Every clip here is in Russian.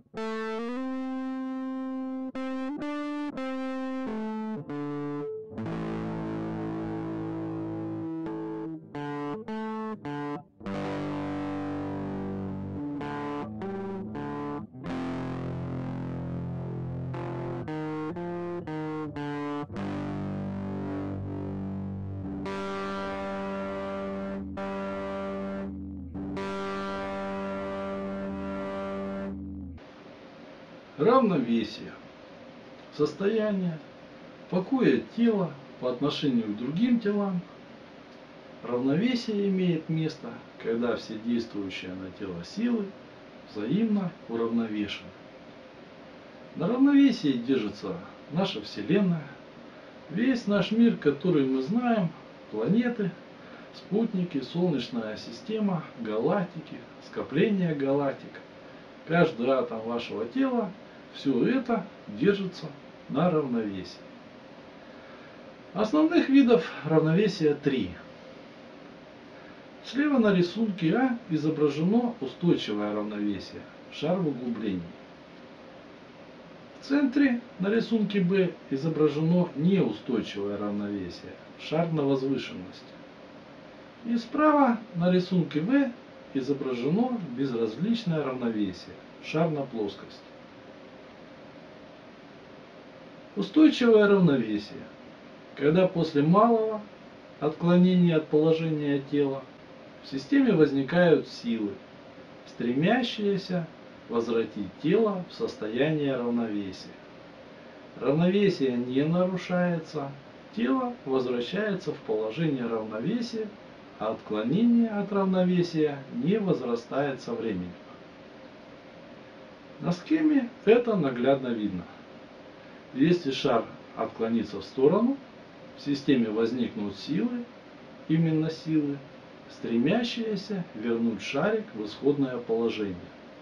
Равновесие. Состояние покоя тела по отношению к другим телам. Равновесие имеет место, когда все действующие на тело силы взаимно уравновешены. На равновесии держится наша Вселенная, весь наш мир, который мы знаем, планеты, спутники, Солнечная система, галактики, скопление галактик. Каждый атом вашего тела, все это держится на равновесии. Основных видов равновесия 3. Слева на рисунке А изображено устойчивое равновесие, шар в углублении. В центре на рисунке Б изображено неустойчивое равновесие, шар на возвышенности. И справа на рисунке В изображено безразличное равновесие, шар на плоскости. Устойчивое равновесие, когда после малого отклонения от положения тела в системе возникают силы, стремящиеся возвратить тело в состояние равновесия. Равновесие не нарушается, тело возвращается в положение равновесия, а отклонение от равновесия не возрастает со временем. На схеме это наглядно видно. Если шар отклонится в сторону, в системе возникнут силы, именно силы, стремящиеся вернуть шарик в исходное положение.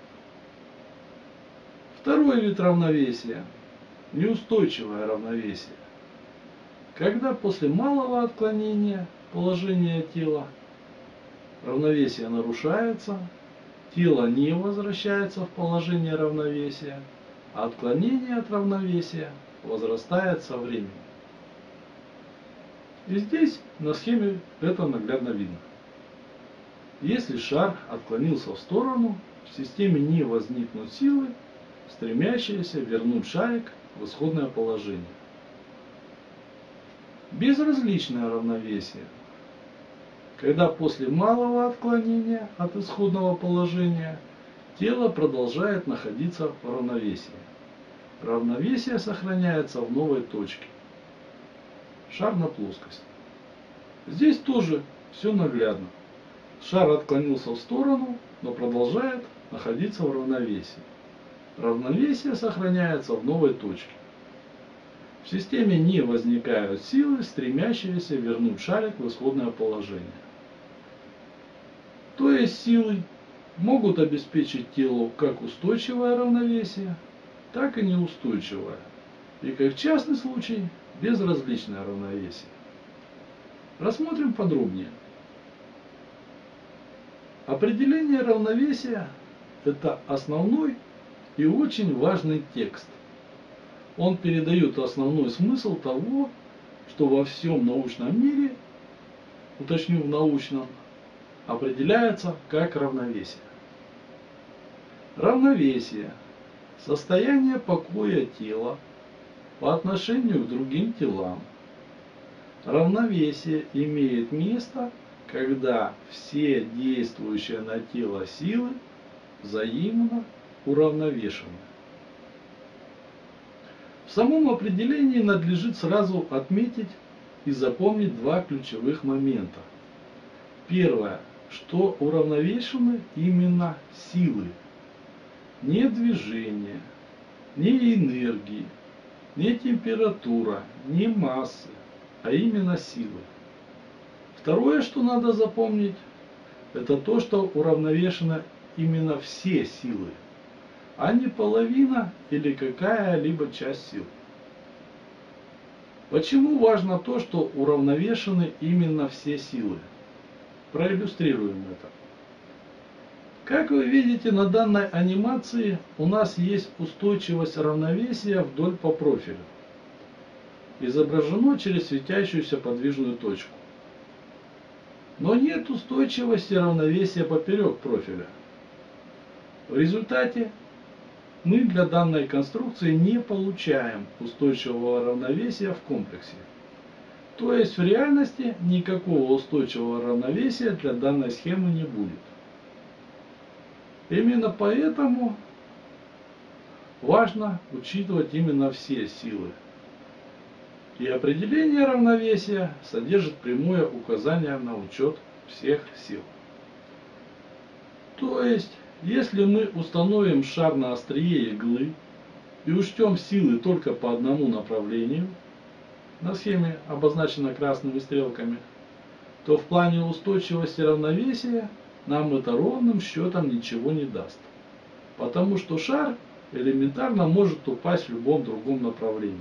Второй вид равновесия – неустойчивое равновесие. Когда после малого отклонения положения тела равновесие нарушается, тело не возвращается в положение равновесия, а отклонение от равновесия возрастает со временем. И здесь на схеме это наглядно видно. Если шар отклонился в сторону, в системе не возникнут силы, стремящиеся вернуть шарик в исходное положение. Безразличное равновесие. Когда после малого отклонения от исходного положения тело продолжает находиться в равновесии. Равновесие сохраняется в новой точке. Шар на плоскости. Здесь тоже все наглядно. Шар отклонился в сторону, но продолжает находиться в равновесии. Равновесие сохраняется в новой точке. В системе не возникают силы, стремящиеся вернуть шарик в исходное положение. То есть силы могут обеспечить телу как устойчивое равновесие, так и неустойчивое. И как частный случай безразличное равновесие. Рассмотрим подробнее. Определение равновесия – это основной и очень важный текст. Он передает основной смысл того, что во всем научном мире, уточню в научном, определяется как равновесие. Равновесие – состояние покоя тела по отношению к другим телам. Равновесие имеет место, когда все действующие на тело силы взаимно уравновешены. В самом определении надлежит сразу отметить и запомнить два ключевых момента. Первое, что уравновешены именно силы, не движение, не энергии, не температура, не массы, а именно силы. Второе, что надо запомнить, это то, что уравновешены именно все силы, а не половина или какая-либо часть сил. Почему важно то, что уравновешены именно все силы? Проиллюстрируем это. Как вы видите, на данной анимации у нас есть устойчивость равновесия вдоль по профилю. Изображено через светящуюся подвижную точку. Но нет устойчивости равновесия поперек профиля. В результате мы для данной конструкции не получаем устойчивого равновесия в комплексе. То есть в реальности никакого устойчивого равновесия для данной схемы не будет. Именно поэтому важно учитывать именно все силы. И определение равновесия содержит прямое указание на учет всех сил. То есть, если мы установим шар на острие иглы и учтем силы только по одному направлению, на схеме обозначено красными стрелками, то в плане устойчивости равновесия нам это ровным счетом ничего не даст. Потому что шар элементарно может упасть в любом другом направлении.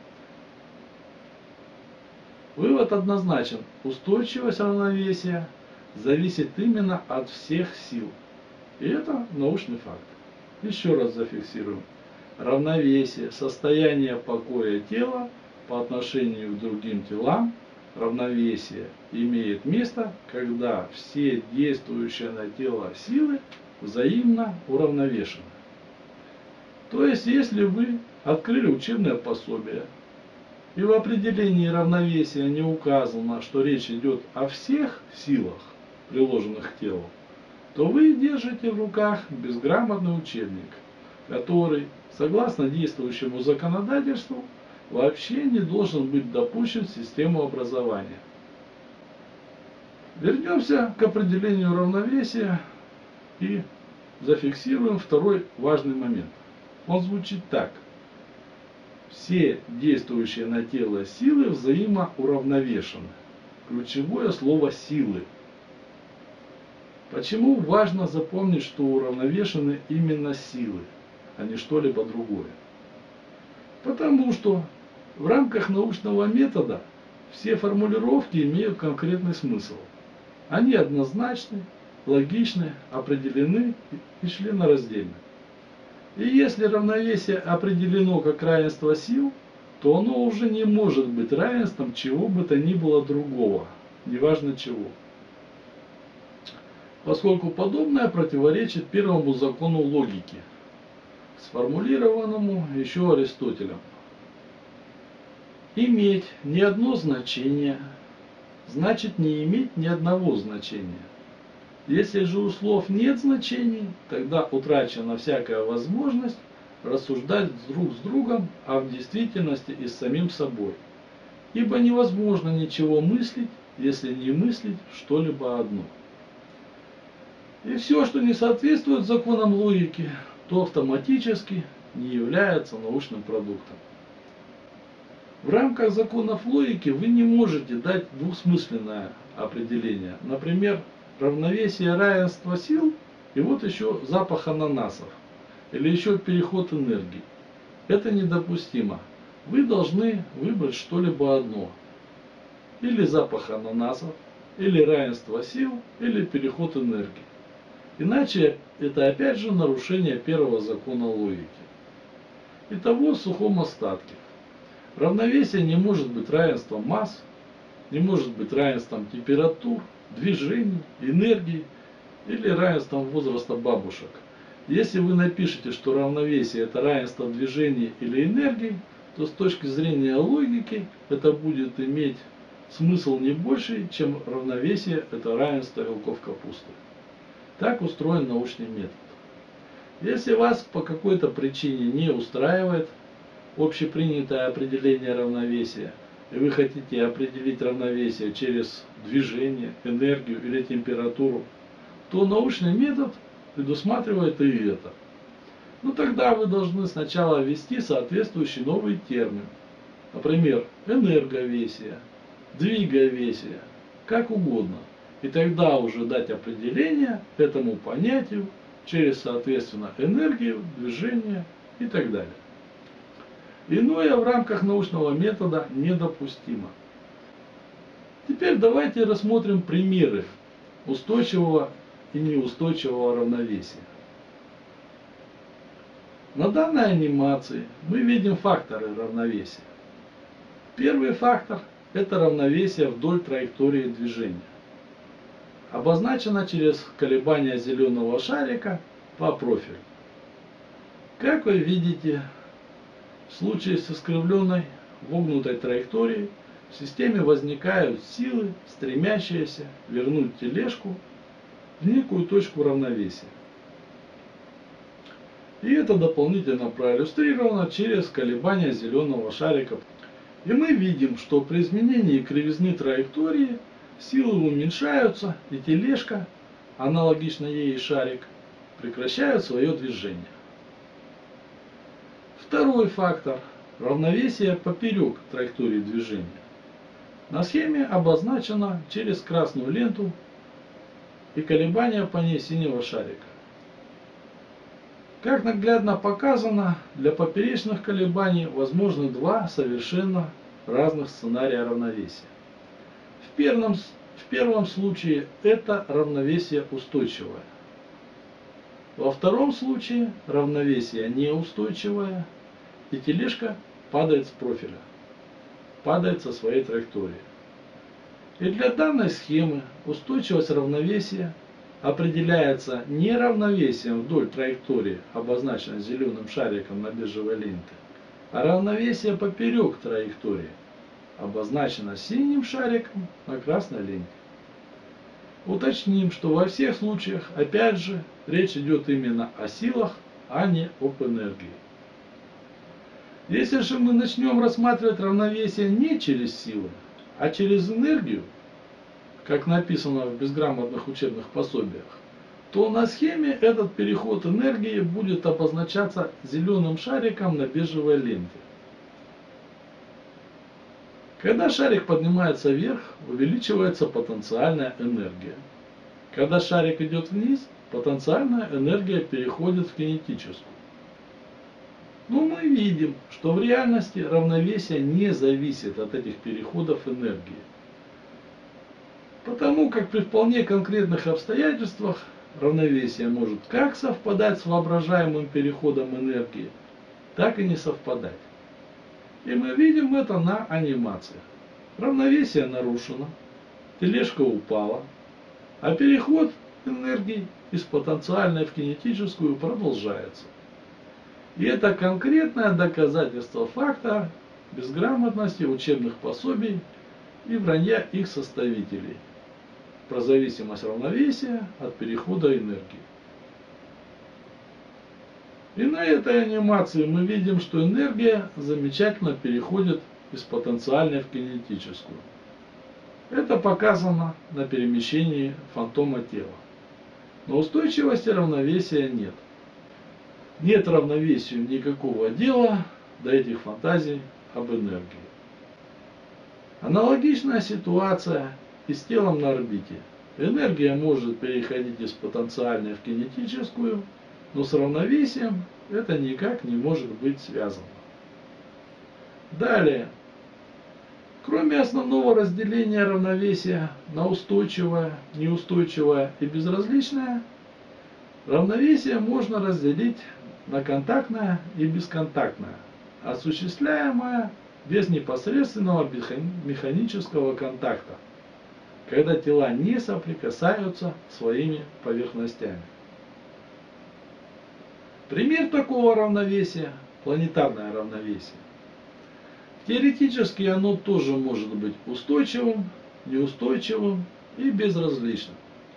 Вывод однозначен. Устойчивость равновесия зависит именно от всех сил. И это научный факт. Еще раз зафиксируем. Равновесие, состояние покоя тела по отношению к другим телам, равновесие имеет место, когда все действующие на тело силы взаимно уравновешены. То есть, если вы открыли учебное пособие, и в определении равновесия не указано, что речь идет о всех силах, приложенных к телу, то вы держите в руках безграмотный учебник, который, согласно действующему законодательству, вообще не должен быть допущен в систему образования. Вернемся к определению равновесия и зафиксируем второй важный момент. Он звучит так. Все действующие на тело силы взаимоуравновешены. Ключевое слово «силы». Почему важно запомнить, что уравновешены именно силы, а не что-либо другое? Потому что в рамках научного метода все формулировки имеют конкретный смысл. Они однозначны, логичны, определены и членораздельны. И если равновесие определено как равенство сил, то оно уже не может быть равенством чего бы то ни было другого, неважно чего. Поскольку подобное противоречит первому закону логики, сформулированному еще Аристотелем. Иметь ни одно значение значит не иметь ни одного значения. Если же у слов нет значений, тогда утрачена всякая возможность рассуждать друг с другом, а в действительности и с самим собой. Ибо невозможно ничего мыслить, если не мыслить что-либо одно. И все, что не соответствует законам логики, то автоматически не является научным продуктом. В рамках законов логики вы не можете дать двусмысленное определение. Например, равновесие равенства сил и вот еще запах ананасов. Или еще переход энергии. Это недопустимо. Вы должны выбрать что-либо одно. Или запах ананасов, или равенство сил, или переход энергии. Иначе это опять же нарушение первого закона логики. Итого в сухом остатке. Равновесие не может быть равенством масс, не может быть равенством температур, движений, энергии или равенством возраста бабушек. Если вы напишете, что равновесие это равенство движений или энергии, то с точки зрения логики это будет иметь смысл не больше, чем равновесие это равенство вилков капусты. Так устроен научный метод. Если вас по какой-то причине не устраивает общепринятое определение равновесия, и вы хотите определить равновесие через движение, энергию или температуру, то научный метод предусматривает и это. Но тогда вы должны сначала ввести соответствующий новый термин. Например, энерговесие, двиговесие, как угодно. И тогда уже дать определение этому понятию через, соответственно, энергию, движение и так далее. Иное в рамках научного метода недопустимо. Теперь давайте рассмотрим примеры устойчивого и неустойчивого равновесия. На данной анимации мы видим факторы равновесия. Первый фактор – это равновесие вдоль траектории движения. Обозначено через колебания зеленого шарика по профилю. Как вы видите, в случае с искривленной вогнутой траекторией в системе возникают силы, стремящиеся вернуть тележку в некую точку равновесия. И это дополнительно проиллюстрировано через колебания зеленого шарика. И мы видим, что при изменении кривизны траектории силы уменьшаются, и тележка, аналогично ей и шарик, прекращают свое движение. Второй фактор – равновесие поперек траектории движения. На схеме обозначено через красную ленту и колебания по ней синего шарика. Как наглядно показано, для поперечных колебаний возможны два совершенно разных сценария равновесия. В первом случае это равновесие устойчивое. Во втором случае равновесие неустойчивое, и тележка падает с профиля, падает со своей траектории. И для данной схемы устойчивость равновесия определяется не равновесием вдоль траектории, обозначенной зеленым шариком на бежевой ленте, а равновесие поперек траектории, обозначено синим шариком на красной ленте. Уточним, что во всех случаях, опять же, речь идет именно о силах, а не об энергии. Если же мы начнем рассматривать равновесие не через силы, а через энергию, как написано в безграмотных учебных пособиях, то на схеме этот переход энергии будет обозначаться зеленым шариком на бежевой ленте. Когда шарик поднимается вверх, увеличивается потенциальная энергия. Когда шарик идет вниз, потенциальная энергия переходит в кинетическую. Но мы видим, что в реальности равновесие не зависит от этих переходов энергии. Потому как при вполне конкретных обстоятельствах равновесие может как совпадать с воображаемым переходом энергии, так и не совпадать. И мы видим это на анимациях. Равновесие нарушено, тележка упала, а переход энергии из потенциальной в кинетическую продолжается. И это конкретное доказательство факта безграмотности учебных пособий и вранья их составителей про зависимость равновесия от перехода энергии. И на этой анимации мы видим, что энергия замечательно переходит из потенциальной в кинетическую. Это показано на перемещении фантома тела. Но устойчивости равновесия нет. Нет равновесию никакого дела до этих фантазий об энергии. Аналогичная ситуация и с телом на орбите. Энергия может переходить из потенциальной в кинетическую, но с равновесием это никак не может быть связано. Далее. Кроме основного разделения равновесия на устойчивое, неустойчивое и безразличное, равновесие можно разделить на контактное и бесконтактное, осуществляемое без непосредственного механического контакта, когда тела не соприкасаются своими поверхностями. Пример такого равновесия – планетарное равновесие. Теоретически оно тоже может быть устойчивым, неустойчивым и безразличным.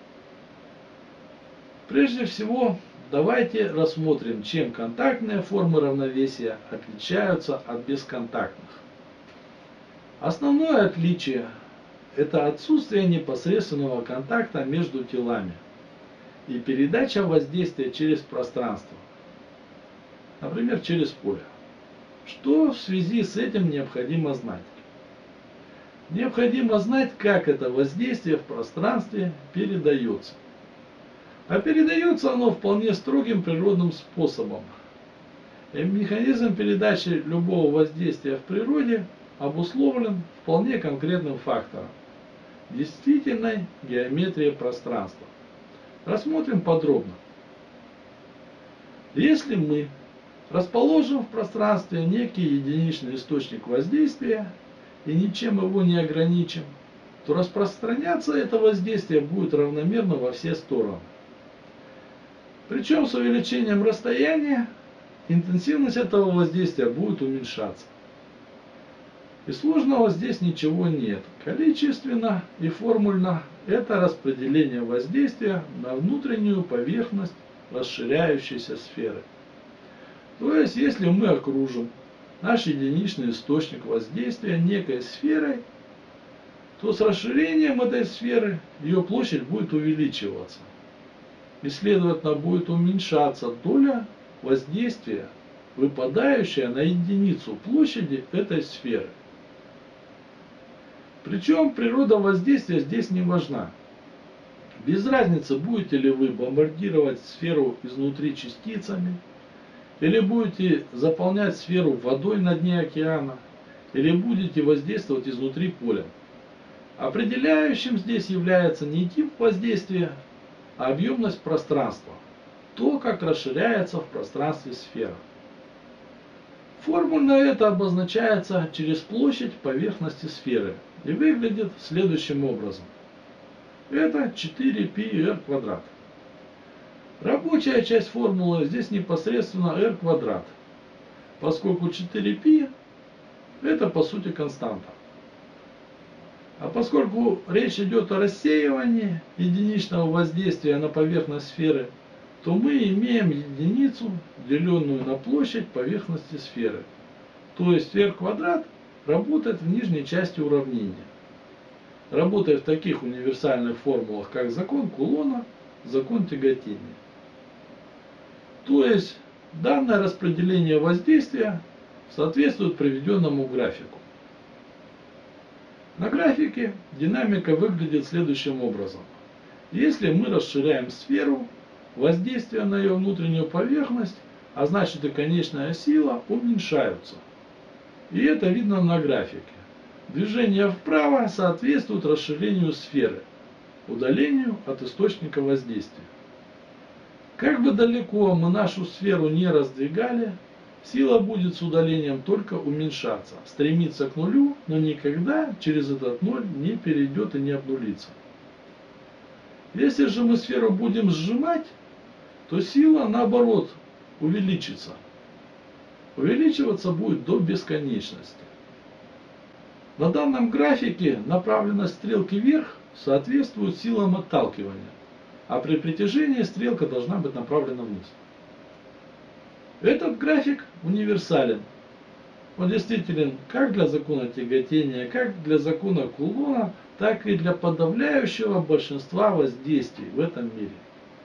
Прежде всего, давайте рассмотрим, чем контактные формы равновесия отличаются от бесконтактных. Основное отличие – это отсутствие непосредственного контакта между телами и передача воздействия через пространство, например, через поле. Что в связи с этим необходимо знать? Необходимо знать, как это воздействие в пространстве передается. А передается оно вполне строгим природным способом. И механизм передачи любого воздействия в природе обусловлен вполне конкретным фактором – действительной геометрией пространства. Рассмотрим подробно. Если мы расположим в пространстве некий единичный источник воздействия и ничем его не ограничим, то распространяться это воздействие будет равномерно во все стороны. Причем с увеличением расстояния интенсивность этого воздействия будет уменьшаться. И сложного здесь ничего нет. Количественно и формульно это распределение воздействия на внутреннюю поверхность расширяющейся сферы. То есть, если мы окружим наш единичный источник воздействия некой сферой, то с расширением этой сферы ее площадь будет увеличиваться. И, следовательно, будет уменьшаться доля воздействия, выпадающая на единицу площади этой сферы. Причем природа воздействия здесь не важна. Без разницы, будете ли вы бомбардировать сферу изнутри частицами, или будете заполнять сферу водой на дне океана, или будете воздействовать изнутри полем. Определяющим здесь является не тип воздействия, а объемность пространства, то, как расширяется в пространстве сфера. Формульно это обозначается через площадь поверхности сферы и выглядит следующим образом. Это 4πr квадрат. Рабочая часть формулы здесь непосредственно r квадрат, поскольку 4π это по сути константа. А поскольку речь идет о рассеивании единичного воздействия на поверхность сферы, то мы имеем единицу, деленную на площадь поверхности сферы. То есть r квадрат работает в нижней части уравнения. Работает в таких универсальных формулах, как закон Кулона, закон тяготения. То есть данное распределение воздействия соответствует приведенному графику. На графике динамика выглядит следующим образом. Если мы расширяем сферу, воздействие на ее внутреннюю поверхность, а значит и конечная сила, уменьшаются. И это видно на графике. Движение вправо соответствует расширению сферы, удалению от источника воздействия. Как бы далеко мы нашу сферу не раздвигали, сила будет с удалением только уменьшаться, стремиться к нулю, но никогда через этот ноль не перейдет и не обнулится. Если же мы сферу будем сжимать, то сила, наоборот, увеличится. Увеличиваться будет до бесконечности. На данном графике направленность стрелки вверх соответствует силам отталкивания, а при притяжении стрелка должна быть направлена вниз. Этот график универсален. Он действителен как для закона тяготения, как для закона Кулона, так и для подавляющего большинства воздействий в этом мире.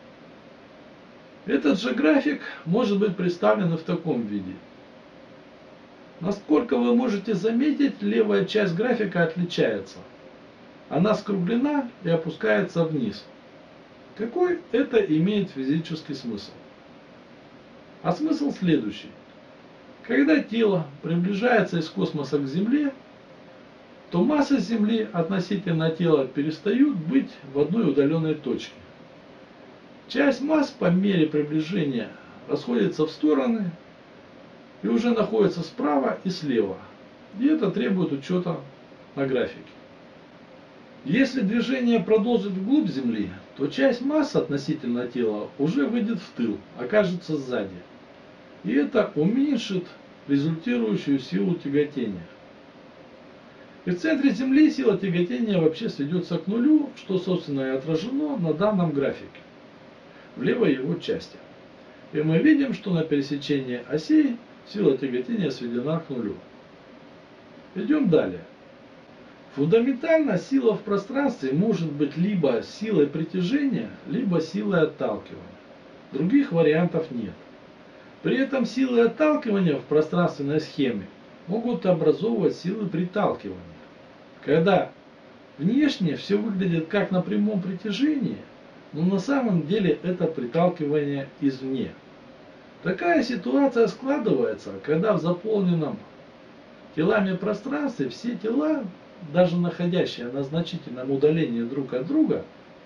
Этот же график может быть представлен и в таком виде. Насколько вы можете заметить, левая часть графика отличается. Она скруглена и опускается вниз. Какой это имеет физический смысл? А смысл следующий. Когда тело приближается из космоса к Земле, то массы Земли относительно тела перестают быть в одной удаленной точке. Часть масс по мере приближения расходится в стороны и уже находится справа и слева. И это требует учета на графике. Если движение продолжит вглубь Земли, то часть масс относительно тела уже выйдет в тыл, окажется сзади. И это уменьшит результирующую силу тяготения. И в центре Земли сила тяготения вообще сведется к нулю, что собственно и отражено на данном графике, в левой его части. И мы видим, что на пересечении осей сила тяготения сведена к нулю. Идем далее. Фундаментально сила в пространстве может быть либо силой притяжения, либо силой отталкивания. Других вариантов нет. При этом силы отталкивания в пространственной схеме могут образовывать силы приталкивания. Когда внешне все выглядит как на прямом притяжении, но на самом деле это приталкивание извне. Такая ситуация складывается, когда в заполненном телами пространстве все тела, даже находящие на значительном удалении друг от друга,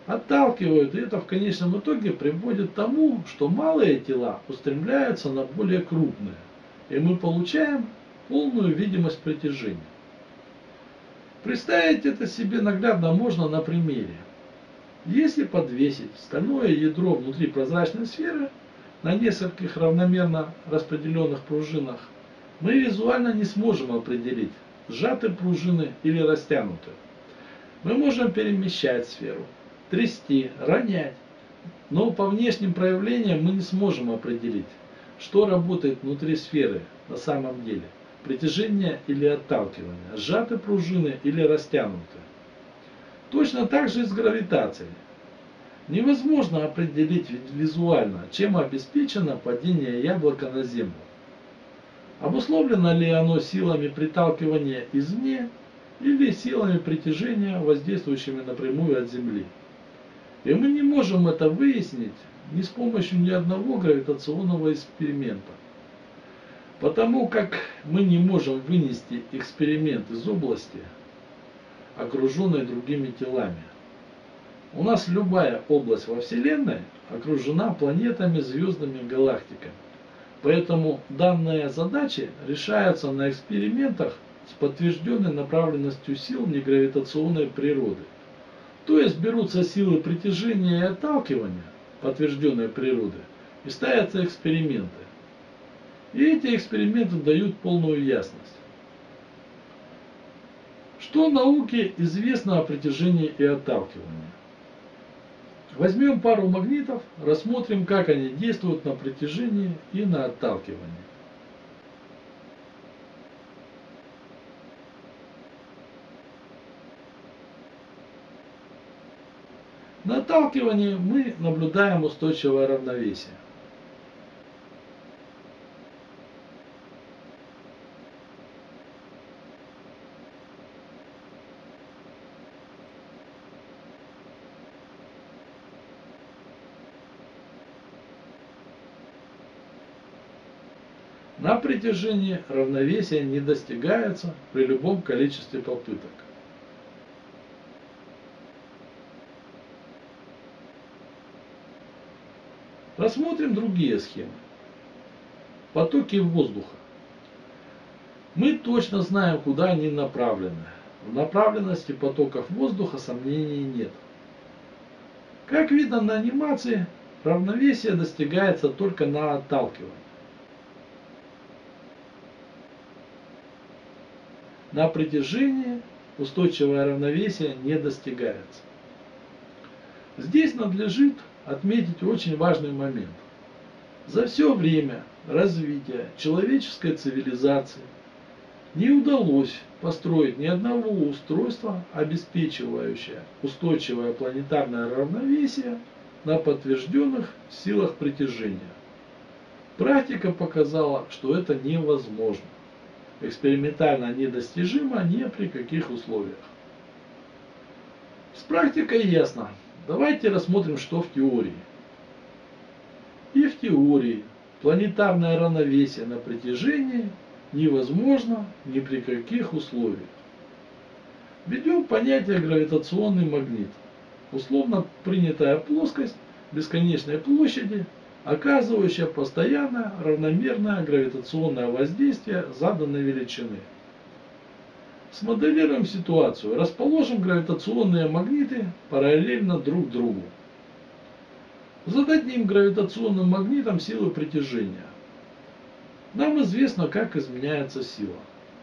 отталкивают, и это в конечном итоге приводит к тому, что малые тела устремляются на более крупные, и мы получаем полную видимость притяжения. Представить это себе наглядно можно на примере. Если подвесить стальное ядро внутри прозрачной сферы на нескольких равномерно распределенных пружинах, мы визуально не сможем определить, сжаты пружины или растянуты. Мы можем перемещать сферу, трясти, ронять, но по внешним проявлениям мы не сможем определить, что работает внутри сферы на самом деле. Притяжение или отталкивание, сжаты пружины или растянуты. Точно так же и с гравитацией. Невозможно определить визуально, чем обеспечено падение яблока на Землю. Обусловлено ли оно силами приталкивания извне или силами притяжения, воздействующими напрямую от Земли. И мы не можем это выяснить ни с помощью ни одного гравитационного эксперимента. Потому как мы не можем вынести эксперимент из области, окруженной другими телами. У нас любая область во Вселенной окружена планетами, звездами, галактиками. Поэтому данные задачи решаются на экспериментах с подтвержденной направленностью сил негравитационной природы. То есть берутся силы притяжения и отталкивания, подтвержденной природы, и ставятся эксперименты. И эти эксперименты дают полную ясность. Что науке известно о притяжении и отталкивании? Возьмем пару магнитов, рассмотрим, как они действуют на притяжение и на отталкивание. На отталкивании мы наблюдаем устойчивое равновесие. На притяжении равновесие не достигается при любом количестве попыток. Рассмотрим другие схемы. Потоки воздуха. Мы точно знаем, куда они направлены. В направленности потоков воздуха сомнений нет. Как видно на анимации, равновесие достигается только на отталкивании. На притяжении устойчивое равновесие не достигается. Здесь надлежит отметить очень важный момент. За все время развития человеческой цивилизации не удалось построить ни одного устройства, обеспечивающего устойчивое планетарное равновесие на подтвержденных силах притяжения. Практика показала, что это невозможно. Экспериментально недостижимо ни при каких условиях. С практикой ясно. Давайте рассмотрим, что в теории. И в теории планетарное равновесие на притяжении невозможно ни при каких условиях. Введем понятие гравитационный магнит. Условно принятая плоскость бесконечной площади, оказывающая постоянное равномерное гравитационное воздействие заданной величины. Смоделируем ситуацию. Расположим гравитационные магниты параллельно друг другу. Зададим гравитационным магнитам силы притяжения. Нам известно, как изменяется сила.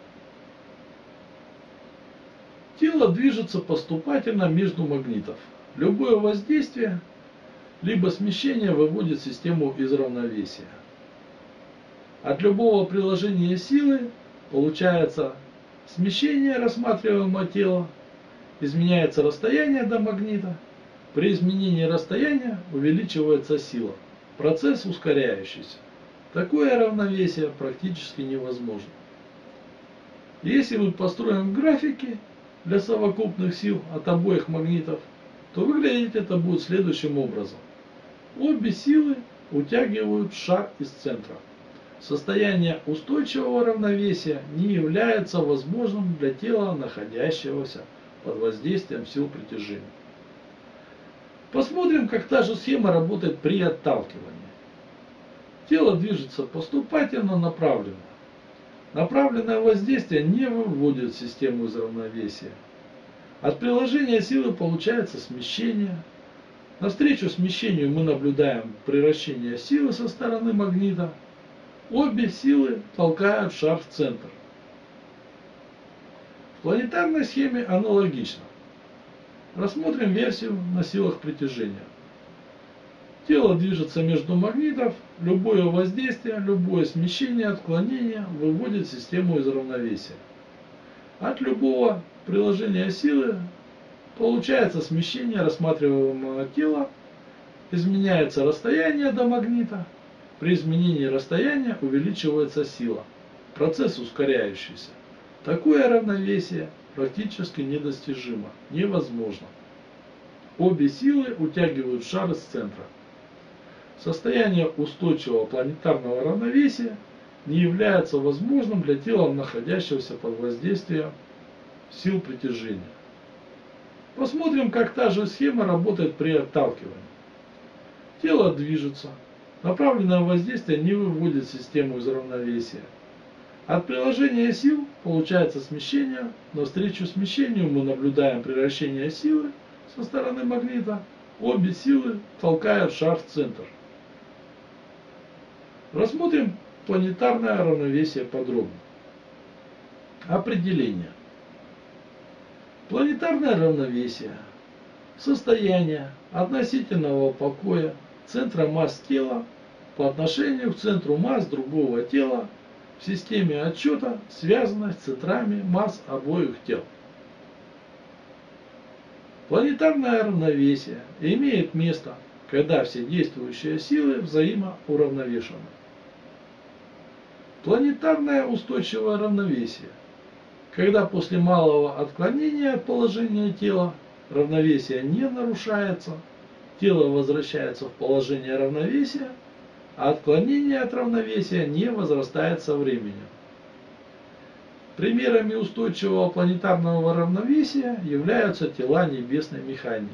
Тело движется поступательно между магнитов. Любое воздействие либо смещение выводит систему из равновесия. От любого приложения силы получается смещение рассматриваемого тела, изменяется расстояние до магнита. При изменении расстояния увеличивается сила. Процесс ускоряющийся. Такое равновесие практически невозможно. Если мы построим графики для совокупных сил от обоих магнитов, то выглядеть это будет следующим образом. Обе силы утягивают шар из центра. Состояние устойчивого равновесия не является возможным для тела, находящегося под воздействием сил притяжения. Посмотрим, как та же схема работает при отталкивании. Тело движется поступательно направленно. Направленное воздействие не выводит систему из равновесия. От приложения силы получается смещение. Навстречу смещению мы наблюдаем превращение силы со стороны магнита. Обе силы толкают шар в центр. В планетарной схеме аналогично. Рассмотрим версию на силах притяжения. Тело движется между магнитов, любое воздействие, любое смещение, отклонение выводит систему из равновесия. От любого приложения силы получается смещение рассматриваемого тела, изменяется расстояние до магнита, при изменении расстояния увеличивается сила, процесс ускоряющийся. Такое равновесие практически недостижимо, невозможно. Обе силы утягивают шар из центра. Состояние устойчивого планетарного равновесия не является возможным для тела, находящегося под воздействием сил притяжения. Посмотрим, как та же схема работает при отталкивании. Тело движется. Направленное воздействие не выводит систему из равновесия. От приложения сил получается смещение. Навстречу смещению мы наблюдаем превращение силы со стороны магнита. Обе силы толкают шар в центр. Рассмотрим планетарное равновесие подробно. Определение. Планетарное равновесие – состояние относительного покоя центра масс тела по отношению к центру масс другого тела в системе отсчета, связанной с центрами масс обоих тел. Планетарное равновесие имеет место, когда все действующие силы взаимоуравновешены. Планетарное устойчивое равновесие, когда после малого отклонения от положения тела равновесие не нарушается, тело возвращается в положение равновесия, а отклонение от равновесия не возрастает со временем. Примерами устойчивого планетарного равновесия являются тела небесной механики.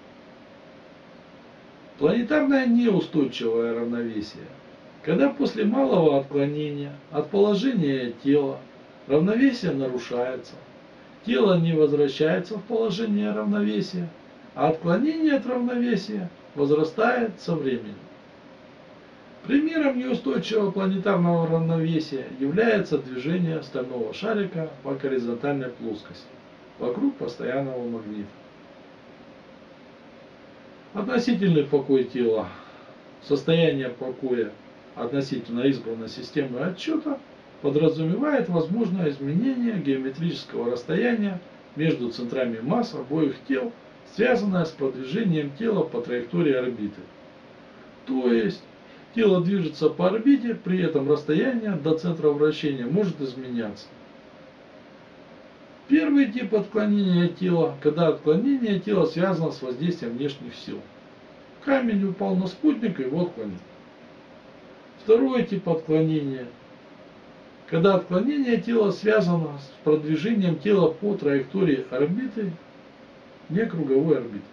Планетарное неустойчивое равновесие, когда после малого отклонения от положения тела равновесие нарушается, тело не возвращается в положение равновесия, а отклонение от равновесия возрастает со временем. Примером неустойчивого планетарного равновесия является движение стального шарика по горизонтальной плоскости вокруг постоянного магнита. Относительный покой тела, состояние покоя относительно избранной системы отсчета подразумевает возможное изменение геометрического расстояния между центрами масс обоих тел, связанное с продвижением тела по траектории орбиты. То есть, тело движется по орбите, при этом расстояние до центра вращения может изменяться. Первый тип отклонения тела, когда отклонение тела связано с воздействием внешних сил. Камень упал на спутник и его отклонил. Второй тип отклонения, когда отклонение тела связано с продвижением тела по траектории орбиты, не круговой орбиты.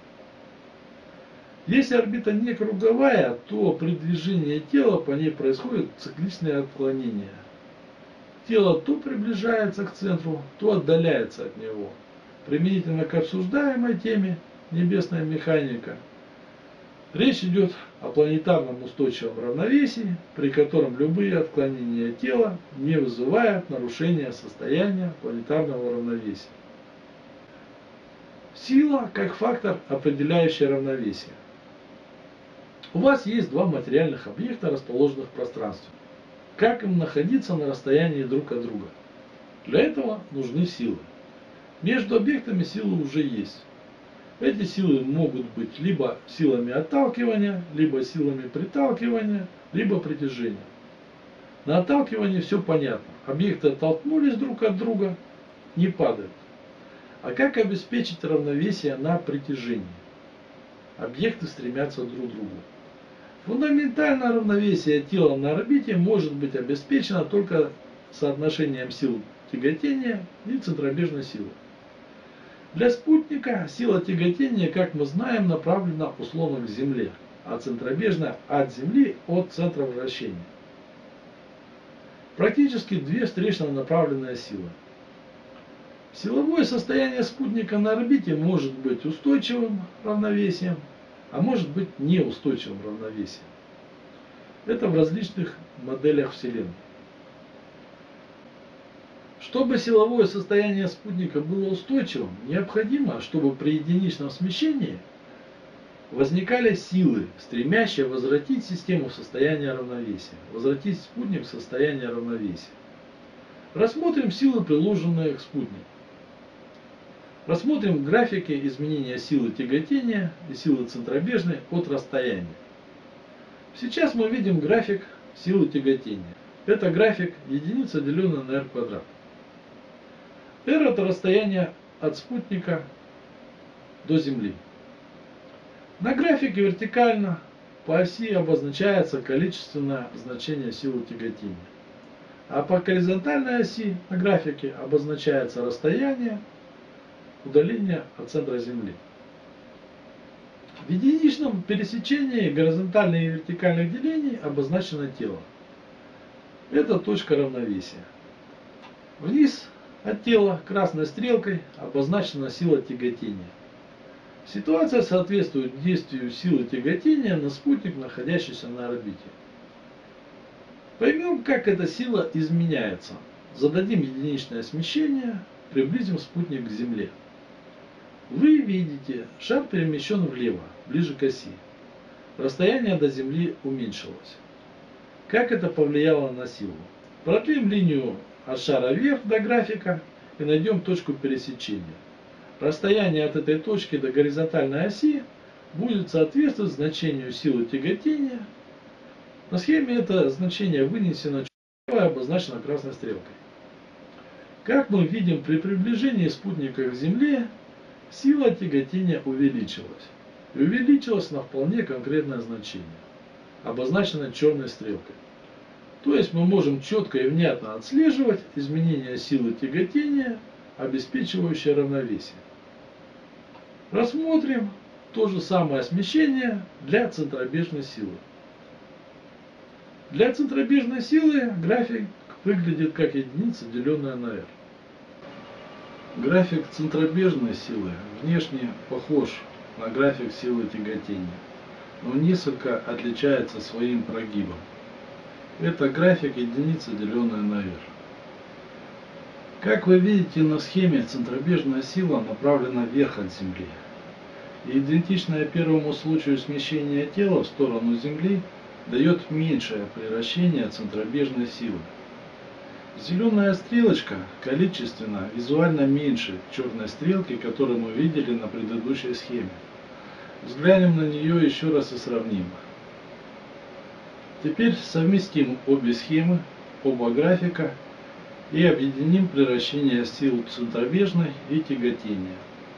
Если орбита не круговая, то при движении тела по ней происходит цикличное отклонение. Тело то приближается к центру, то отдаляется от него. Применительно к обсуждаемой теме небесная механика, речь идет о планетарном устойчивом равновесии, при котором любые отклонения тела не вызывают нарушения состояния планетарного равновесия. Сила как фактор, определяющий равновесие. У вас есть два материальных объекта, расположенных в пространстве. Как им находиться на расстоянии друг от друга? Для этого нужны силы. Между объектами силы уже есть. Эти силы могут быть либо силами отталкивания, либо силами приталкивания, либо притяжения. На отталкивании все понятно. Объекты оттолкнулись друг от друга, не падают. А как обеспечить равновесие на притяжении? Объекты стремятся друг к другу. Фундаментальное равновесие тела на орбите может быть обеспечено только соотношением сил тяготения и центробежной силы. Для спутника сила тяготения, как мы знаем, направлена условно к Земле, а центробежная от Земли от центра вращения. Практически две встречно направленные силы. Силовое состояние спутника на орбите может быть устойчивым равновесием, а может быть неустойчивым равновесием. Это в различных моделях Вселенной. Чтобы силовое состояние спутника было устойчивым, необходимо, чтобы при единичном смещении возникали силы, стремящие возвратить систему в состояние равновесия, возвратить спутник в состояние равновесия. Рассмотрим силы, приложенные к спутнику. Рассмотрим графики изменения силы тяготения и силы центробежной от расстояния. Сейчас мы видим график силы тяготения. Это график единица, деленная на r квадрат. R это расстояние от спутника до Земли. На графике вертикально по оси обозначается количественное значение силы тяготения. А по горизонтальной оси на графике обозначается расстояние, удаление от центра Земли. В единичном пересечении горизонтальных и вертикальных делений обозначено тело. Это точка равновесия. Вниз от тела красной стрелкой обозначена сила тяготения. Ситуация соответствует действию силы тяготения на спутник, находящийся на орбите. Поймем, как эта сила изменяется. Зададим единичное смещение, приблизим спутник к Земле. Вы видите, шар перемещен влево, ближе к оси. Расстояние до Земли уменьшилось. Как это повлияло на силу? Продлим линию от шара вверх до графика и найдем точку пересечения. Расстояние от этой точки до горизонтальной оси будет соответствовать значению силы тяготения. На схеме это значение вынесено черным и обозначено красной стрелкой. Как мы видим, при приближении спутника к Земле сила тяготения увеличилась. И увеличилась на вполне конкретное значение, обозначенное черной стрелкой. То есть мы можем четко и внятно отслеживать изменения силы тяготения, обеспечивающие равновесие. Рассмотрим то же самое смещение для центробежной силы. Для центробежной силы график выглядит как единица, деленная на r. График центробежной силы внешне похож на график силы тяготения, но несколько отличается своим прогибом. Это график единицы, деленная на r. Как вы видите на схеме, центробежная сила направлена вверх от Земли. И идентичное первому случаю смещения тела в сторону Земли дает меньшее превращение центробежной силы. Зеленая стрелочка количественно визуально меньше черной стрелки, которую мы видели на предыдущей схеме. Взглянем на нее еще раз и сравним. Теперь совместим обе схемы, оба графика и объединим превращение сил центробежной и тяготения.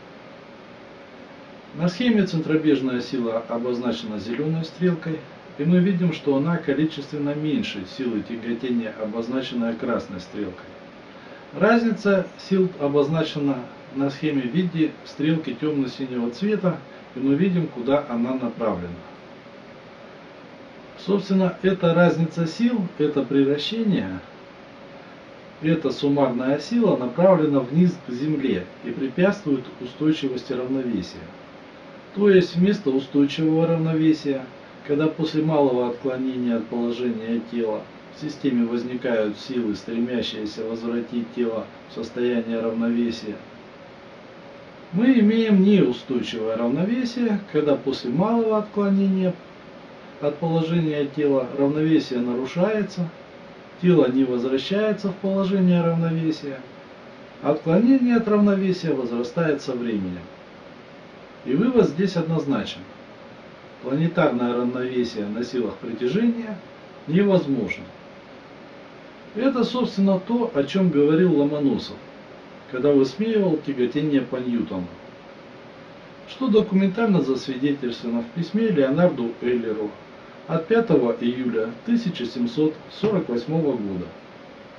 На схеме центробежная сила обозначена зеленой стрелкой, и мы видим, что она количественно меньше силы тяготения, обозначенная красной стрелкой. Разница сил обозначена на схеме в виде стрелки темно-синего цвета, и мы видим, куда она направлена. Собственно, эта разница сил, это превращение, эта суммарная сила направлена вниз к Земле и препятствует устойчивости равновесия. То есть вместо устойчивого равновесия, когда после малого отклонения от положения тела в системе возникают силы, стремящиеся возвратить тело в состояние равновесия, мы имеем неустойчивое равновесие, когда после малого отклонения от положения тела равновесие нарушается, тело не возвращается в положение равновесия, отклонение от равновесия возрастает со временем. И вывод здесь однозначен. Планетарное равновесие на силах притяжения невозможно. Это, собственно, то, о чем говорил Ломоносов, когда высмеивал тяготение по Ньютону, что документально засвидетельствовано в письме Леонарду Эйлеру от 5 июля 1748 года.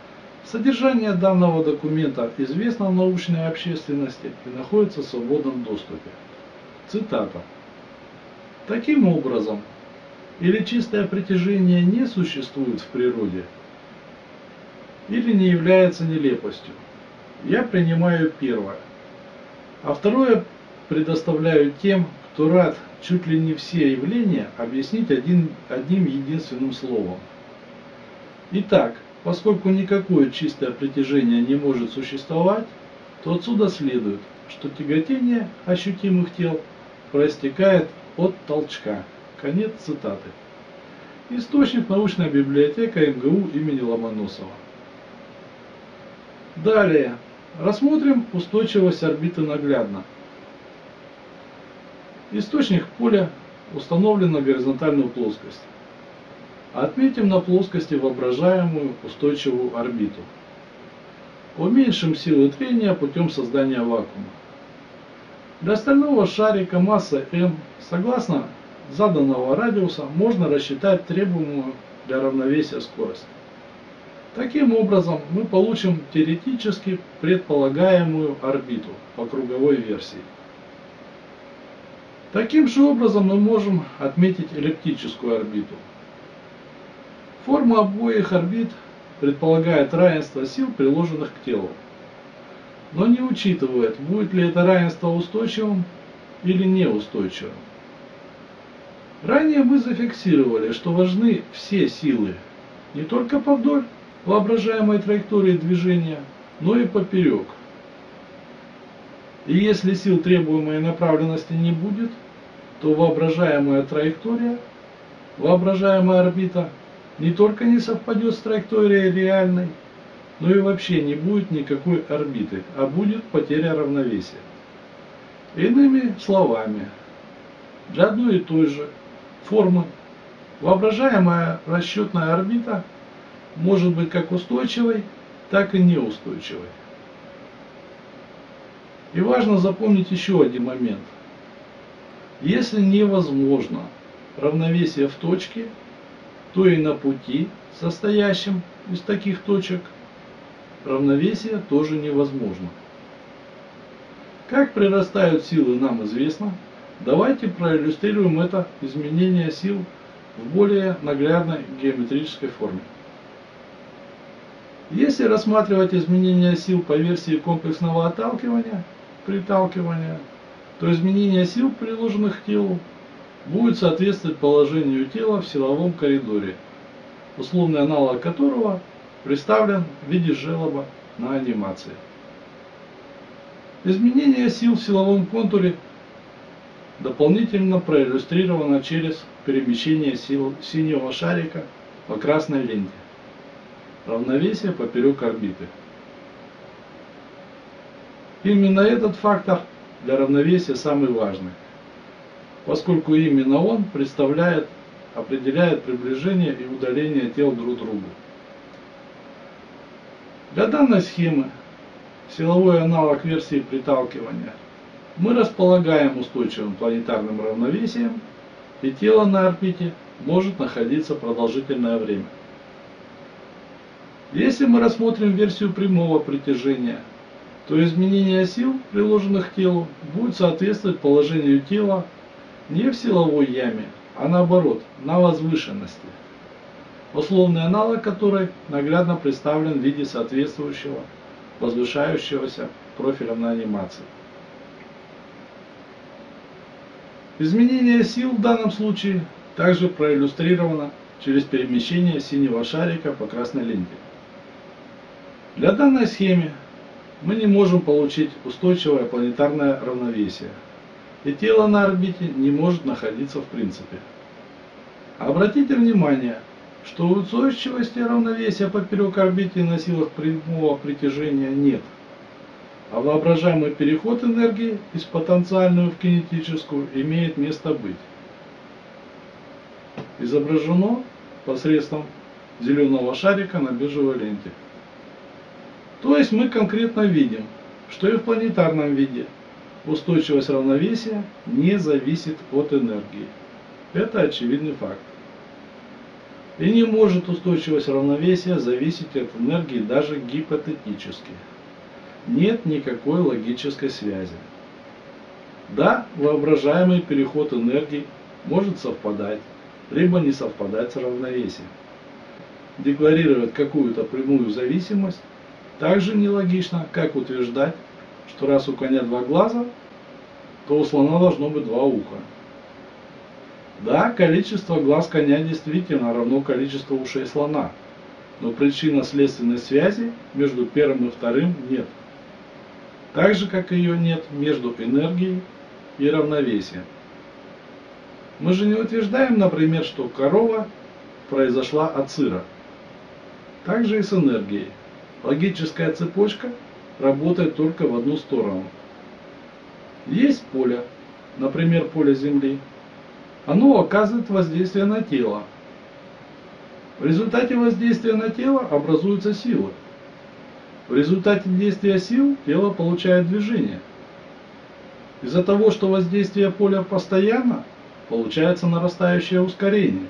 Содержание данного документа известно научной общественности и находится в свободном доступе. Цитата. Таким образом, или чистое притяжение не существует в природе, или не является нелепостью. Я принимаю первое, а второе предоставляю тем, кто рад чуть ли не все явления объяснить одним единственным словом. Итак, поскольку никакое чистое притяжение не может существовать, то отсюда следует, что тяготение ощутимых тел проистекает от толчка. Конец цитаты. Источник научная библиотека МГУ имени Ломоносова. Далее. Рассмотрим устойчивость орбиты наглядно. Источник поля установлен на горизонтальную плоскость. Отметим на плоскости воображаемую устойчивую орбиту. Уменьшим силы трения путем создания вакуума. Для стального шарика масса m, согласно заданного радиуса, можно рассчитать требуемую для равновесия скорость. Таким образом, мы получим теоретически предполагаемую орбиту по круговой версии. Таким же образом мы можем отметить эллиптическую орбиту. Форма обоих орбит предполагает равенство сил, приложенных к телу, но не учитывает, будет ли это равенство устойчивым или неустойчивым. Ранее мы зафиксировали, что важны все силы, не только повдоль воображаемой траектории движения, но и поперек. И если сил требуемой направленности не будет, то воображаемая траектория, воображаемая орбита не только не совпадет с траекторией реальной, но и вообще не будет никакой орбиты, а будет потеря равновесия. Иными словами, для одной и той же формы воображаемая расчетная орбита может быть как устойчивой, так и неустойчивой. И важно запомнить еще один момент. Если невозможно равновесие в точке, то и на пути, состоящем из таких точек, равновесие тоже невозможно. Как прирастают силы, нам известно. Давайте проиллюстрируем это изменение сил в более наглядной геометрической форме. Если рассматривать изменение сил по версии комплексного отталкивания, приталкивания, то изменение сил, приложенных к телу, будет соответствовать положению тела в силовом коридоре, условный аналог которого представлен в виде желоба на анимации. Изменение сил в силовом контуре дополнительно проиллюстрировано через перемещение сил синего шарика по красной ленте. Равновесие поперек орбиты. Именно этот фактор для равновесия самый важный, поскольку именно он определяет приближение и удаление тел друг к другу. Для данной схемы, силовой аналог версии приталкивания, мы располагаем устойчивым планетарным равновесием, и тело на орбите может находиться продолжительное время. Если мы рассмотрим версию прямого притяжения, то изменение сил, приложенных к телу, будет соответствовать положению тела не в силовой яме, а наоборот, на возвышенности, условный аналог которой наглядно представлен в виде соответствующего возвышающегося профиля на анимации. Изменение сил в данном случае также проиллюстрировано через перемещение синего шарика по красной ленте. Для данной схемы мы не можем получить устойчивое планетарное равновесие, и тело на орбите не может находиться в принципе. Обратите внимание, что устойчивости равновесия поперек орбиты на силах прямого притяжения нет, а воображаемый переход энергии из потенциальную в кинетическую имеет место быть. Изображено посредством зеленого шарика на бежевой ленте. То есть мы конкретно видим, что и в планетарном виде устойчивость равновесия не зависит от энергии. Это очевидный факт. И не может устойчивость равновесия зависеть от энергии даже гипотетически. Нет никакой логической связи. Да, воображаемый переход энергии может совпадать, либо не совпадать с равновесием. Декларировать какую-то прямую зависимость также нелогично, как утверждать, что раз у коня два глаза, то у слона должно быть два уха. Да, количество глаз коня действительно равно количеству ушей слона, но причинно-следственной связи между первым и вторым нет. Так же, как ее нет между энергией и равновесием. Мы же не утверждаем, например, что корова произошла от сыра. Так же и с энергией. Логическая цепочка работает только в одну сторону. Есть поле, например, поле Земли. Оно оказывает воздействие на тело. В результате воздействия на тело образуются силы. В результате действия сил тело получает движение. Из-за того, что воздействие поля постоянно, получается нарастающее ускорение.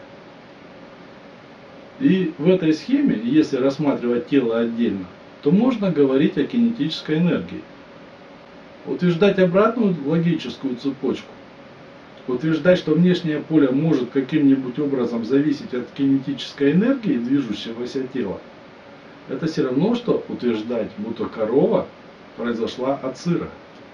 И в этой схеме, если рассматривать тело отдельно, то можно говорить о кинетической энергии. Утверждать обратную логическую цепочку, утверждать, что внешнее поле может каким-нибудь образом зависеть от кинетической энергии движущегося тела, это все равно, что утверждать, будто корова произошла от сыра.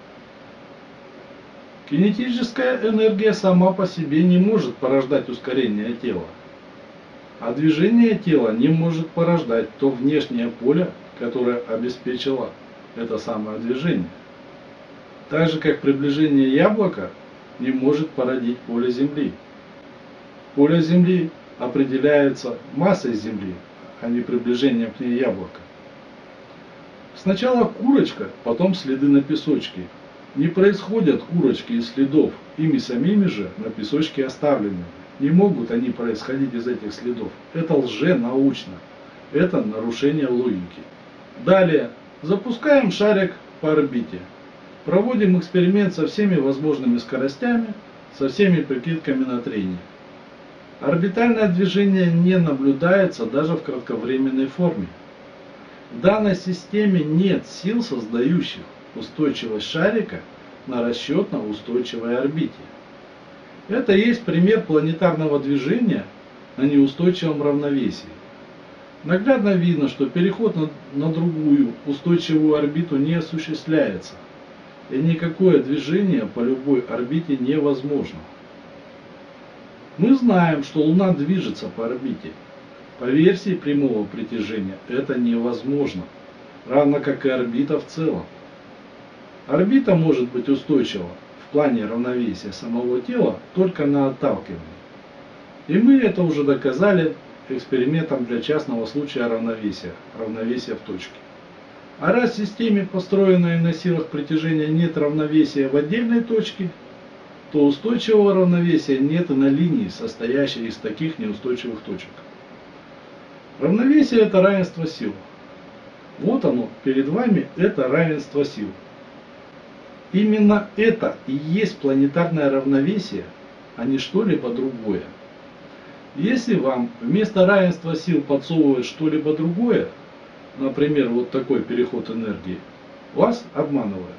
Кинетическая энергия сама по себе не может порождать ускорение тела. А движение тела не может порождать то внешнее поле, которое обеспечило это самое движение. Так же, как приближение яблока не может породить поле Земли. Поле Земли определяется массой Земли, а не приближением к ней яблока. Сначала курочка, потом следы на песочке. Не происходят курочки из следов, ими самими же на песочке оставлены. Не могут они происходить из этих следов. Это лженаучно. Это нарушение логики. Далее. Запускаем шарик по орбите. Проводим эксперимент со всеми возможными скоростями, со всеми прикидками на трение. Орбитальное движение не наблюдается даже в кратковременной форме. В данной системе нет сил, создающих устойчивость шарика на расчетно-устойчивой орбите. Это есть пример планетарного движения на неустойчивом равновесии. Наглядно видно, что переход на другую устойчивую орбиту не осуществляется, и никакое движение по любой орбите невозможно. Мы знаем, что Луна движется по орбите. По версии прямого притяжения это невозможно, равно как и орбита в целом. Орбита может быть устойчива в плане равновесия самого тела только на отталкивании. И мы это уже доказали экспериментом для частного случая равновесия в точке. А раз в системе, построенной на силах притяжения, нет равновесия в отдельной точке, то устойчивого равновесия нет и на линии, состоящей из таких неустойчивых точек. Равновесие – это равенство сил. Вот оно, перед вами, это равенство сил. Именно это и есть планетарное равновесие, а не что-либо другое. Если вам вместо равенства сил подсовывают что-либо другое, например, вот такой переход энергии, вас обманывают.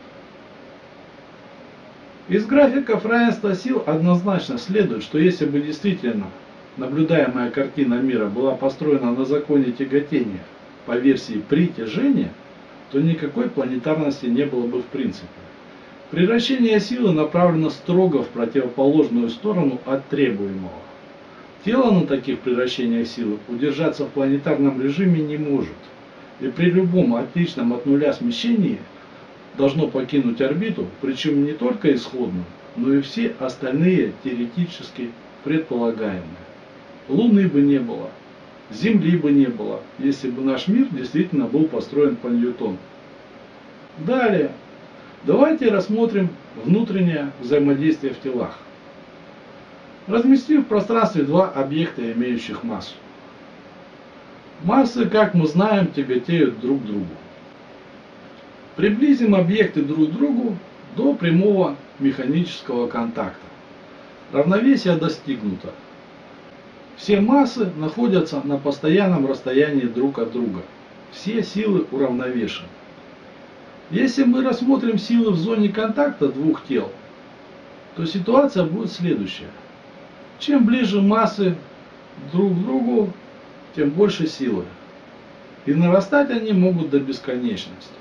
Из графиков равенства сил однозначно следует, что если бы действительно наблюдаемая картина мира была построена на законе тяготения по версии притяжения, то никакой планетарности не было бы в принципе. Превращение силы направлено строго в противоположную сторону от требуемого. Тело на таких превращениях силы удержаться в планетарном режиме не может, и при любом отличном от нуля смещении должно покинуть орбиту, причем не только исходную, но и все остальные теоретически предполагаемые. Луны бы не было, Земли бы не было, если бы наш мир действительно был построен по Ньютону. Далее, давайте рассмотрим внутреннее взаимодействие в телах. Разместим в пространстве два объекта, имеющих массу. Массы, как мы знаем, тяготеют друг к другу. Приблизим объекты друг к другу до прямого механического контакта. Равновесие достигнуто. Все массы находятся на постоянном расстоянии друг от друга. Все силы уравновешены. Если мы рассмотрим силы в зоне контакта двух тел, то ситуация будет следующая. Чем ближе массы друг к другу, тем больше силы. И нарастать они могут до бесконечности.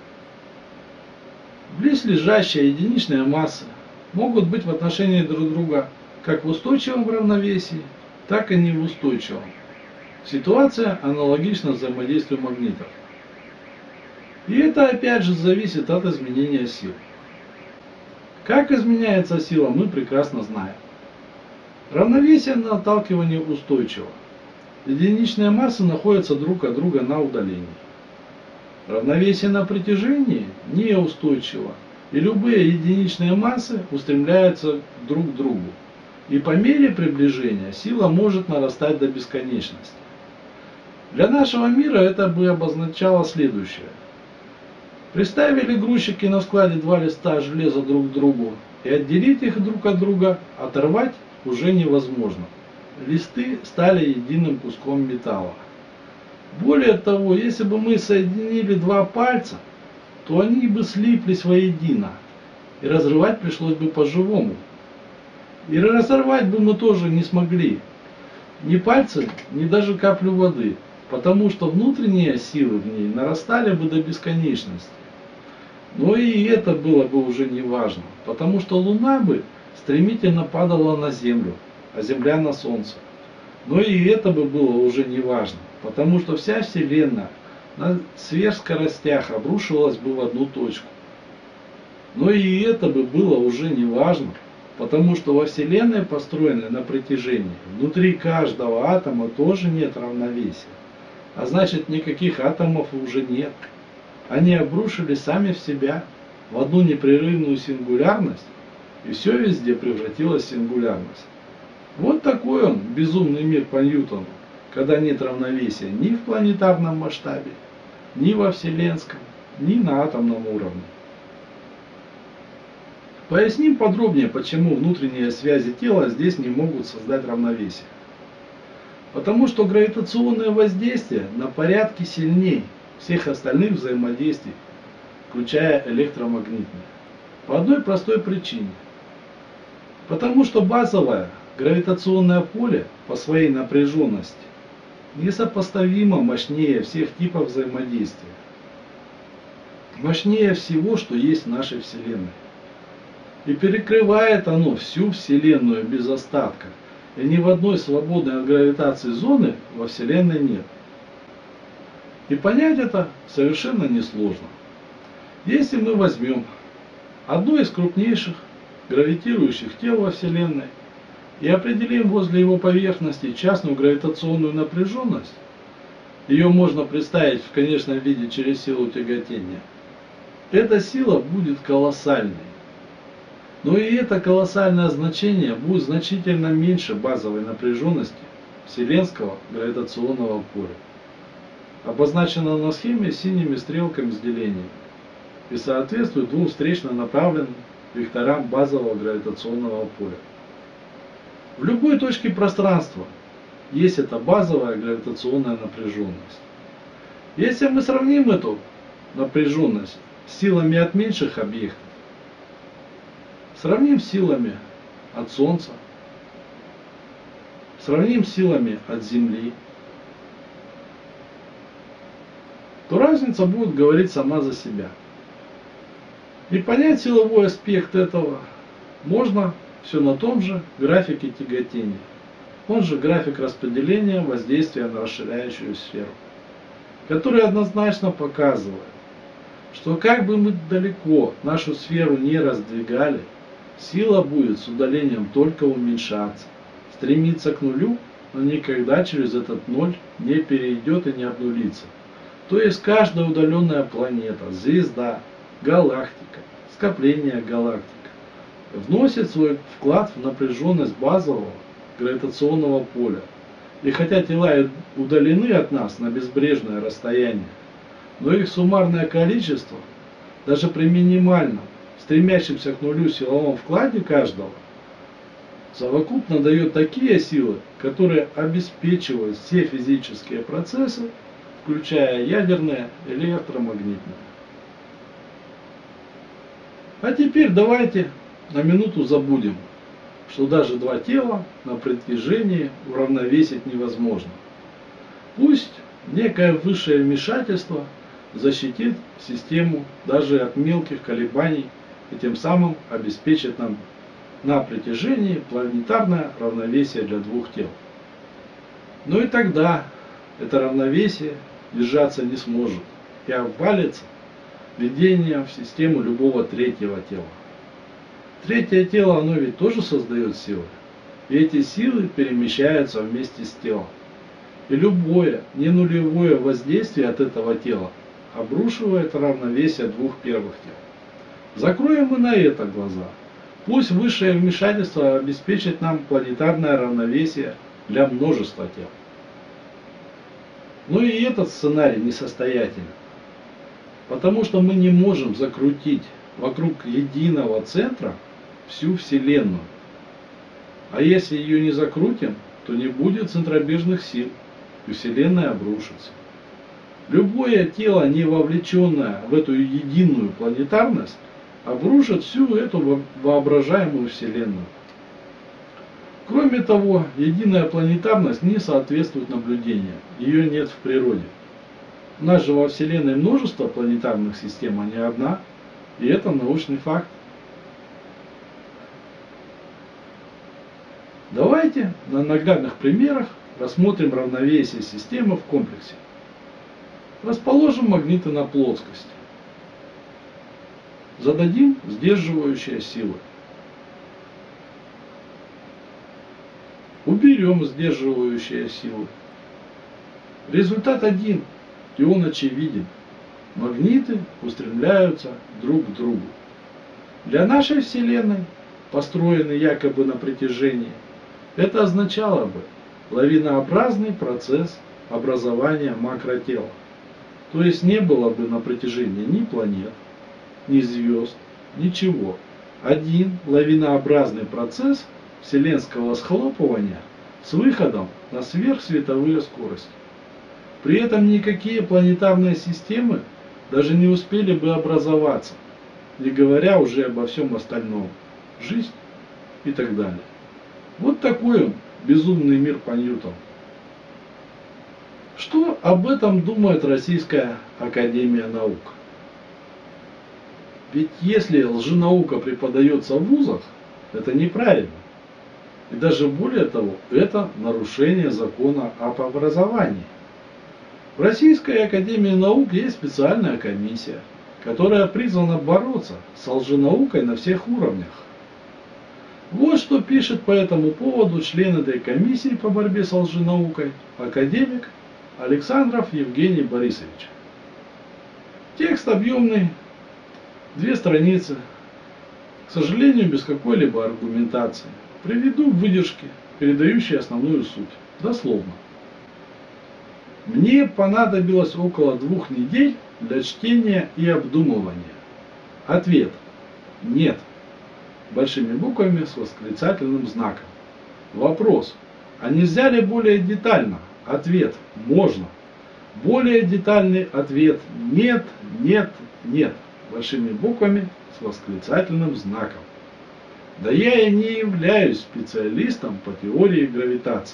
Близлежащие единичные массы могут быть в отношении друг друга как в устойчивом равновесии, так и неустойчивом. Ситуация аналогична взаимодействию магнитов. И это опять же зависит от изменения сил. Как изменяется сила, мы прекрасно знаем. Равновесие на отталкивании устойчиво. Единичные массы находятся друг от друга на удалении. Равновесие на притяжении неустойчиво, и любые единичные массы устремляются друг к другу. И по мере приближения сила может нарастать до бесконечности. Для нашего мира это бы обозначало следующее. Представили грузчики на складе два листа железа друг к другу, и отделить их друг от друга, оторвать уже невозможно. Листы стали единым куском металла. Более того, если бы мы соединили два пальца, то они бы слиплись воедино, и разрывать пришлось бы по-живому. И разорвать бы мы тоже не смогли. Ни пальцы, ни даже каплю воды, потому что внутренние силы в ней нарастали бы до бесконечности. Но и это было бы уже не важно, потому что Луна бы стремительно падала на Землю, а Земля на Солнце. Но и это бы было уже не важно, потому что вся Вселенная на сверхскоростях обрушивалась бы в одну точку. Но и это бы было уже не важно, потому что во Вселенной, построенной на притяжении, внутри каждого атома тоже нет равновесия. А значит, никаких атомов уже нет. Они обрушились сами в себя, в одну непрерывную сингулярность, и все везде превратилось в сингулярность. Вот такой он, безумный мир по Ньютону, когда нет равновесия ни в планетарном масштабе, ни во вселенском, ни на атомном уровне. Поясним подробнее, почему внутренние связи тела здесь не могут создать равновесие. Потому что гравитационное воздействие на порядки сильнее всех остальных взаимодействий, включая электромагнитные. По одной простой причине. Потому что базовое гравитационное поле по своей напряженности несопоставимо мощнее всех типов взаимодействия. Мощнее всего, что есть в нашей Вселенной. И перекрывает оно всю Вселенную без остатка. И ни в одной свободной от гравитации зоны во Вселенной нет. И понять это совершенно несложно. Если мы возьмем одно из крупнейших гравитирующих тел во Вселенной и определим возле его поверхности частную гравитационную напряженность, ее можно представить в конечном виде через силу тяготения, эта сила будет колоссальной. Но и это колоссальное значение будет значительно меньше базовой напряженности вселенского гравитационного поля. Обозначено на схеме синими стрелками с делением и соответствует двум встречно направленным векторам базового гравитационного поля. В любой точке пространства есть эта базовая гравитационная напряженность. Если мы сравним эту напряженность с силами от меньших объектов, сравним с силами от Солнца, сравним с силами от Земли, то разница будет говорить сама за себя. И понять силовой аспект этого можно все на том же графике тяготения. Он же график распределения воздействия на расширяющую сферу, который однозначно показывает, что как бы мы далеко нашу сферу не раздвигали, сила будет с удалением только уменьшаться, стремиться к нулю, но никогда через этот ноль не перейдет и не обнулится. То есть каждая удаленная планета, звезда, галактика, скопление галактик вносит свой вклад в напряженность базового гравитационного поля. И хотя тела удалены от нас на безбрежное расстояние, но их суммарное количество, даже при минимальном, стремящемся к нулю силовом вкладе каждого, совокупно дает такие силы, которые обеспечивают все физические процессы, включая ядерные, электромагнитные. А теперь давайте на минуту забудем, что даже два тела на притяжении уравновесить невозможно. Пусть некое высшее вмешательство защитит систему даже от мелких колебаний и тем самым обеспечит нам на притяжении планетарное равновесие для двух тел. Но и тогда это равновесие держаться не сможет и обвалится введением в систему любого третьего тела. Третье тело, оно ведь тоже создает силы, и эти силы перемещаются вместе с телом. И любое ненулевое воздействие от этого тела обрушивает равновесие двух первых тел. Закроем мы на это глаза. Пусть высшее вмешательство обеспечит нам планетарное равновесие для множества тел. Но и этот сценарий несостоятелен, потому что мы не можем закрутить вокруг единого центра всю Вселенную. А если ее не закрутим, то не будет центробежных сил, и Вселенная обрушится. Любое тело, не вовлеченное в эту единую планетарность, обрушит всю эту воображаемую Вселенную. Кроме того, единая планетарность не соответствует наблюдению, ее нет в природе. У нас же во Вселенной множество планетарных систем, а не одна, и это научный факт. Давайте на наглядных примерах рассмотрим равновесие системы в комплексе. Расположим магниты на плоскости. Зададим сдерживающие силы. Уберем сдерживающие силы. Результат один, и он очевиден. Магниты устремляются друг к другу. Для нашей Вселенной, построенной якобы на притяжении, это означало бы лавинообразный процесс образования макротела. То есть не было бы на притяжении ни планет, ни звезд, ничего. Один лавинообразный процесс вселенского схлопывания с выходом на сверхсветовые скорости. При этом никакие планетарные системы даже не успели бы образоваться, не говоря уже обо всем остальном, жизнь и так далее. Вот такой он, безумный мир по Ньютону. Что об этом думает Российская Академия Наук? Ведь если лженаука преподается в вузах, это неправильно. И даже более того, это нарушение закона об образовании. В Российской Академии Наук есть специальная комиссия, которая призвана бороться с лженаукой на всех уровнях. Вот что пишет по этому поводу член этой комиссии по борьбе с лженаукой, академик Александров Евгений Борисович. Текст объемный, 2 страницы, к сожалению, без какой-либо аргументации. Приведу выдержки, передающие основную суть, дословно. Мне понадобилось около 2 недель для чтения и обдумывания. Ответ: нет. Большими буквами с восклицательным знаком. Вопрос: а нельзя ли более детально? Ответ: можно. Более детальный ответ: нет, нет, нет. Большими буквами с восклицательным знаком. Да я и не являюсь специалистом по теории гравитации.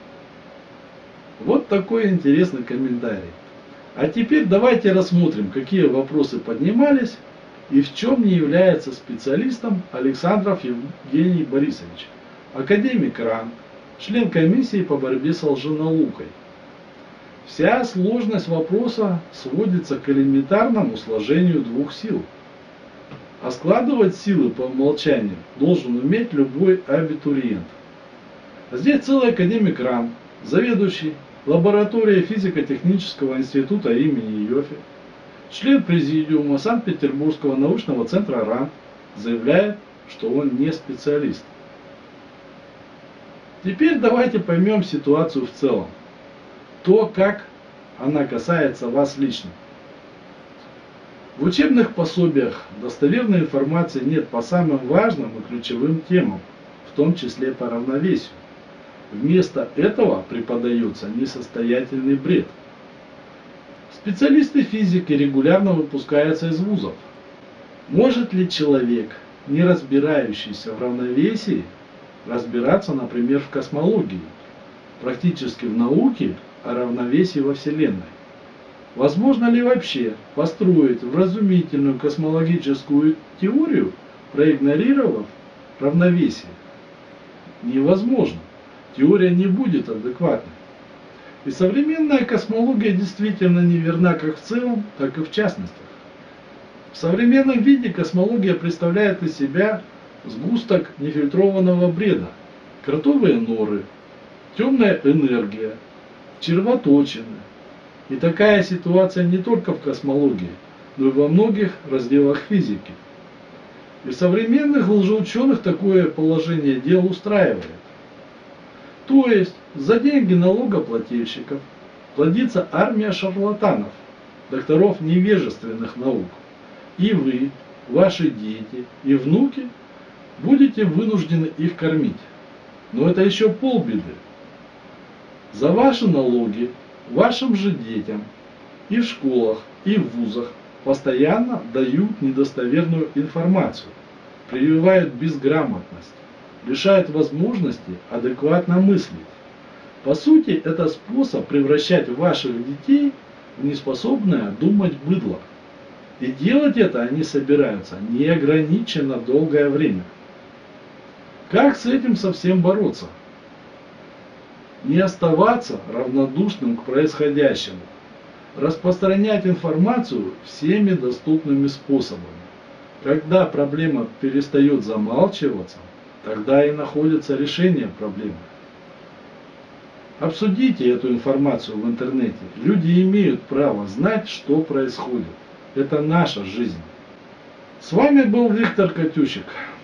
Вот такой интересный комментарий. А теперь давайте рассмотрим, какие вопросы поднимались и в чем не является специалистом Александров Евгений Борисович, академик РАН, член комиссии по борьбе с лженаукой. Вся сложность вопроса сводится к элементарному сложению 2 сил. А складывать силы по умолчанию должен уметь любой абитуриент. Здесь целый академик РАН, заведующий лабораторией физико-технического института имени Йоффе, член президиума Санкт-Петербургского научного центра РАН, заявляет, что он не специалист. Теперь давайте поймем ситуацию в целом. То, как она касается вас лично. В учебных пособиях достоверной информации нет по самым важным и ключевым темам в том числе по равновесию. Вместо этого преподается несостоятельный бред. Специалисты физики регулярно выпускаются из вузов. Может ли человек, не разбирающийся в равновесии, разбираться, например, в космологии, практически в науке о равновесии во Вселенной? Возможно ли вообще построить вразумительную космологическую теорию, проигнорировав равновесие? Невозможно. Теория не будет адекватной. И современная космология действительно неверна как в целом, так и в частностях. В современном виде космология представляет из себя сгусток нефильтрованного бреда, кротовые норы, темная энергия, червоточины. И такая ситуация не только в космологии, но и во многих разделах физики. И современных лжеученых такое положение дел устраивает. То есть, за деньги налогоплательщиков плодится армия шарлатанов, докторов невежественных наук. И вы, ваши дети и внуки будете вынуждены их кормить. Но это еще полбеды. За ваши налоги вашим же детям и в школах, и в вузах постоянно дают недостоверную информацию, прививают безграмотность, лишают возможности адекватно мыслить. По сути, это способ превращать ваших детей в неспособное думать быдло. И делать это они собираются неограниченно долгое время. Как с этим совсем бороться? Не оставаться равнодушным к происходящему. Распространять информацию всеми доступными способами. Когда проблема перестает замалчиваться, тогда и находится решение проблемы. Обсудите эту информацию в интернете. Люди имеют право знать, что происходит. Это наша жизнь. С вами был Виктор Катющик.